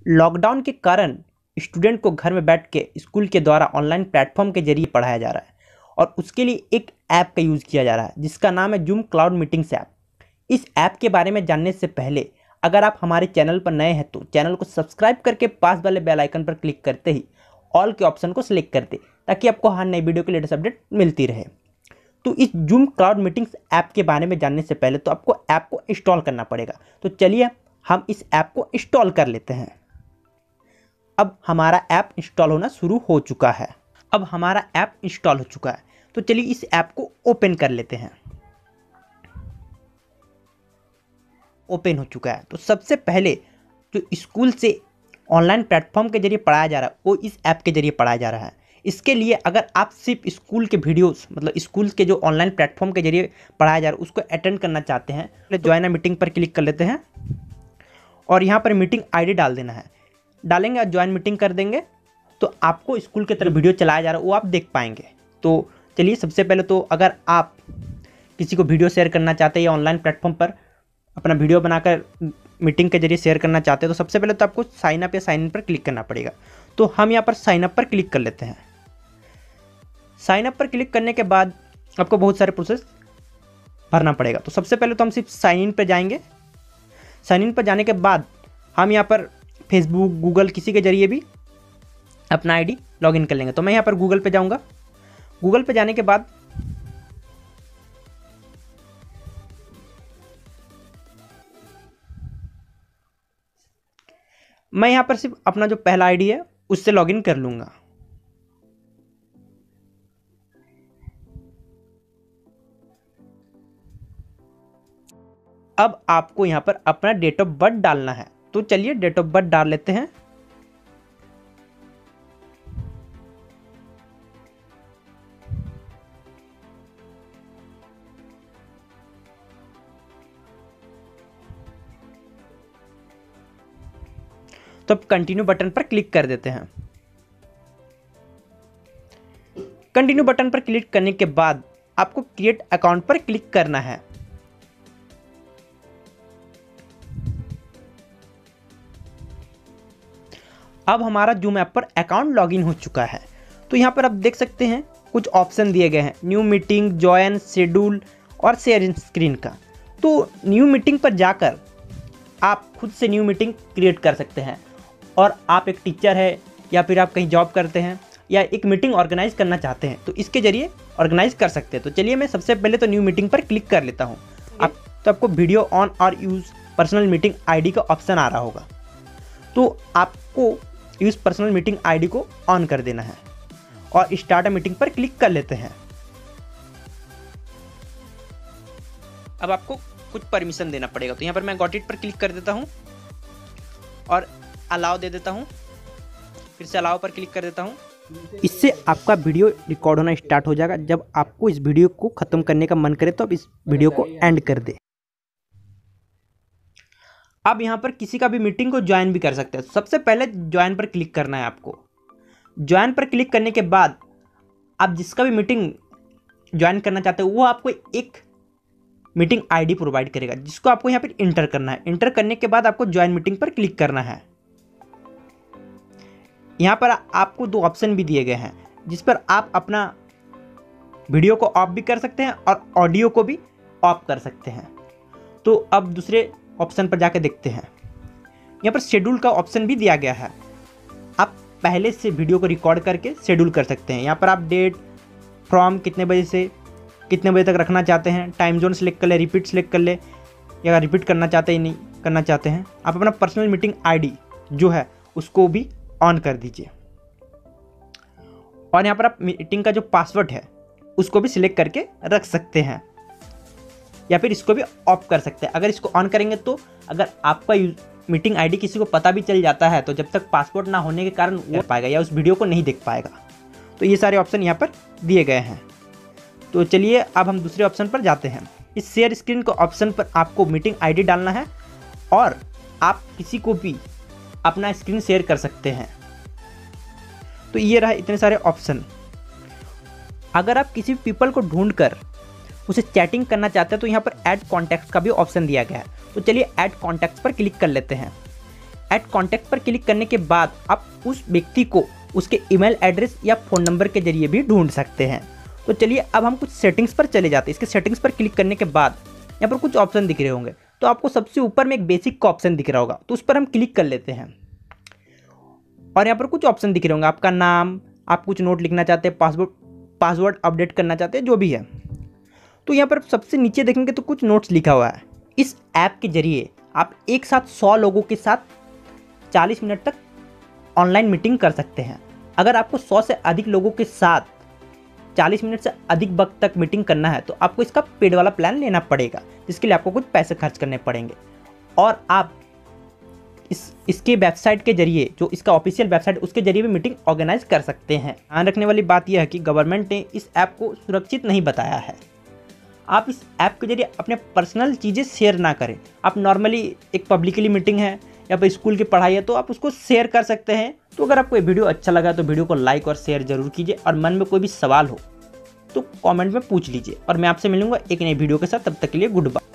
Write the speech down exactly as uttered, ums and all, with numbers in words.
Lockdown के कारण student को घर में बैठ के स्कूल के द्वारा ऑनलाइन प्लेटफॉर्म के जरिए पढ़ाया जा रहा है और उसके लिए एक ऐप का यूज़ किया जा रहा है जिसका नाम है जूम क्लाउड मीटिंग्स ऐप। इस ऐप के बारे में जानने से पहले अगर आप हमारे चैनल पर नए हैं तो चैनल को सब्सक्राइब करके पास वाले बेल आइकन पर क्लिक करते ही ऑल के ऑप्शन को सिलेक्ट कर दे ताकि आपको हर नई वीडियो की लेटेस्ट अपडेट मिलती रहे। तो इस जूम क्लाउड मीटिंग्स ऐप के बारे में जानने से पहले तो आपको ऐप को इंस्टॉल करना पड़ेगा। तो चलिए हम इस ऐप को इंस्टॉल कर लेते हैं। अब हमारा ऐप इंस्टॉल होना शुरू हो चुका है। अब हमारा ऐप इंस्टॉल हो चुका है तो चलिए इस ऐप को ओपन कर लेते हैं। ओपन हो चुका है तो सबसे पहले जो स्कूल से ऑनलाइन प्लेटफॉर्म के जरिए पढ़ाया जा रहा है वो इस ऐप के जरिए पढ़ाया जा रहा है। इसके लिए अगर आप सिर्फ स्कूल के वीडियोस मतलब स्कूल के जो ऑनलाइन प्लेटफॉर्म के जरिए पढ़ाया जा रहा है उसको अटेंड करना चाहते हैं तो ज्वाइन अ मीटिंग पर क्लिक कर लेते हैं और यहाँ पर मीटिंग आईडी डाल देना है। डालेंगे और ज्वाइन मीटिंग कर देंगे तो आपको स्कूल की तरफ वीडियो चलाया जा रहा है वो आप देख पाएंगे। तो चलिए सबसे पहले तो अगर आप किसी को वीडियो शेयर करना चाहते हैं या ऑनलाइन प्लेटफॉर्म पर अपना वीडियो बनाकर मीटिंग के जरिए शेयर करना चाहते हैं तो सबसे पहले तो आपको साइन अप या साइन इन पर क्लिक करना पड़ेगा। तो हम यहाँ पर साइन अप पर क्लिक कर लेते हैं। साइन अप पर क्लिक करने के बाद आपको बहुत सारे प्रोसेस भरना पड़ेगा। तो सबसे पहले तो हम सिर्फ साइन इन पर जाएंगे। साइन इन पर जाने के बाद हम यहाँ पर फेसबुक गूगल किसी के जरिए भी अपना आईडी लॉगिन कर लेंगे। तो मैं यहाँ पर गूगल पे जाऊँगा। गूगल पे जाने के बाद मैं यहाँ पर सिर्फ अपना जो पहला आईडी है उससे लॉगिन कर लूँगा। अब आपको यहाँ पर अपना डेट ऑफ बर्थ डालना है। तो चलिए डेट ऑफ बर्थ डाल लेते हैं। तो अब कंटिन्यू बटन पर क्लिक कर देते हैं। कंटिन्यू बटन पर क्लिक करने के बाद आपको क्रिएट अकाउंट पर क्लिक करना है। अब हमारा जूम ऐप पर अकाउंट लॉगिन हो चुका है। तो यहाँ पर आप देख सकते हैं कुछ ऑप्शन दिए गए हैं, न्यू मीटिंग, ज्वाइन, शेड्यूल और शेयर स्क्रीन का। तो न्यू मीटिंग पर जाकर आप खुद से न्यू मीटिंग क्रिएट कर सकते हैं और आप एक टीचर है या फिर आप कहीं जॉब करते हैं या एक मीटिंग ऑर्गेनाइज करना चाहते हैं तो इसके जरिए ऑर्गेनाइज कर सकते हैं। तो चलिए मैं सबसे पहले तो न्यू मीटिंग पर क्लिक कर लेता हूँ। आप तो आपको वीडियो ऑन और यूज़ पर्सनल मीटिंग आईडी का ऑप्शन आ रहा होगा। तो आपको यूज़ पर्सनल मीटिंग आईडी को ऑन कर देना है और स्टार्ट अ मीटिंग पर क्लिक कर लेते हैं। अब आपको कुछ परमिशन देना पड़ेगा। तो यहाँ पर मैं गॉट इट पर क्लिक कर देता हूँ और अलाउ दे देता हूँ। फिर से अलाउ पर क्लिक कर देता हूँ। इससे आपका वीडियो रिकॉर्ड होना स्टार्ट हो जाएगा। जब आपको इस वीडियो को ख़त्म करने का मन करे तो आप इस वीडियो को एंड कर दे। अब यहाँ पर किसी का भी मीटिंग को ज्वाइन भी कर सकते हैं। सबसे पहले ज्वाइन पर क्लिक करना है आपको। ज्वाइन पर क्लिक करने के बाद आप जिसका भी मीटिंग ज्वाइन करना चाहते हो वो आपको एक मीटिंग आईडी प्रोवाइड करेगा जिसको आपको यहाँ पर इंटर करना है। इंटर करने के बाद आपको ज्वाइन मीटिंग पर क्लिक करना है। यहाँ पर आपको दो ऑप्शन भी दिए गए हैं जिस पर आप अपना वीडियो को ऑफ भी कर सकते हैं और ऑडियो को भी ऑफ कर सकते हैं। तो अब दूसरे ऑप्शन पर जाकर देखते हैं। यहाँ पर शेड्यूल का ऑप्शन भी दिया गया है। आप पहले से वीडियो को रिकॉर्ड करके शेड्यूल कर सकते हैं। यहाँ पर आप डेट फ्रॉम कितने बजे से कितने बजे तक रखना चाहते हैं, टाइम जोन सेलेक्ट कर ले, रिपीट सेलेक्ट कर ले या रिपीट करना चाहते हैं नहीं करना चाहते हैं। आप अपना पर्सनल मीटिंग आईडी जो है उसको भी ऑन कर दीजिए और यहाँ पर आप मीटिंग का जो पासवर्ड है उसको भी सिलेक्ट करके रख सकते हैं या फिर इसको भी ऑफ कर सकते हैं। अगर इसको ऑन करेंगे तो अगर आपका मीटिंग आईडी किसी को पता भी चल जाता है तो जब तक पासवर्ड ना होने के कारण वो पाएगा या उस वीडियो को नहीं देख पाएगा। तो ये सारे ऑप्शन यहाँ पर दिए गए हैं। तो चलिए अब हम दूसरे ऑप्शन पर जाते हैं। इस शेयर स्क्रीन के ऑप्शन पर आपको मीटिंग आईडी डालना है और आप किसी को भी अपना स्क्रीन शेयर कर सकते हैं। तो ये रहा इतने सारे ऑप्शन। अगर आप किसी पीपल को ढूंढकर उसे चैटिंग करना चाहते हैं तो यहाँ पर ऐड कॉन्टैक्ट्स का भी ऑप्शन दिया गया है। तो चलिए ऐड कॉन्टैक्ट्स पर क्लिक कर लेते हैं। ऐड कॉन्टैक्ट पर क्लिक करने के बाद आप उस व्यक्ति को उसके ईमेल एड्रेस या फ़ोन नंबर के जरिए भी ढूंढ सकते हैं। तो चलिए अब हम कुछ सेटिंग्स पर चले जाते हैं। इसके सेटिंग्स पर क्लिक करने के बाद यहाँ पर कुछ ऑप्शन दिख रहे होंगे, तो आपको सबसे ऊपर में एक बेसिक का ऑप्शन दिख रहा होगा, तो उस पर हम क्लिक कर लेते हैं। और यहाँ पर कुछ ऑप्शन दिख रहे होंगे, आपका नाम, आप कुछ नोट लिखना चाहते हैं, पासवर्ड पासवर्ड अपडेट करना चाहते हैं, जो भी है। तो यहाँ पर सबसे नीचे देखेंगे तो कुछ नोट्स लिखा हुआ है। इस ऐप के जरिए आप एक साथ सौ लोगों के साथ चालीस मिनट तक ऑनलाइन मीटिंग कर सकते हैं। अगर आपको सौ से अधिक लोगों के साथ चालीस मिनट से अधिक वक्त तक मीटिंग करना है तो आपको इसका पेड वाला प्लान लेना पड़ेगा, जिसके लिए आपको कुछ पैसे खर्च करने पड़ेंगे। और आप इस इसके वेबसाइट के जरिए, जो इसका ऑफिशियल वेबसाइट, उसके जरिए भी मीटिंग ऑर्गेनाइज कर सकते हैं। ध्यान रखने वाली बात यह है कि गवर्नमेंट ने इस ऐप को सुरक्षित नहीं बताया है। आप इस ऐप के जरिए अपने पर्सनल चीज़ें शेयर ना करें। आप नॉर्मली एक पब्लिकली मीटिंग है या फिर स्कूल की पढ़ाई है तो आप उसको शेयर कर सकते हैं। तो अगर आपको ये वीडियो अच्छा लगा तो वीडियो को लाइक और शेयर जरूर कीजिए, और मन में कोई भी सवाल हो तो कमेंट में पूछ लीजिए। और मैं आपसे मिलूंगा एक नई वीडियो के साथ, तब तक के लिए गुड बाय।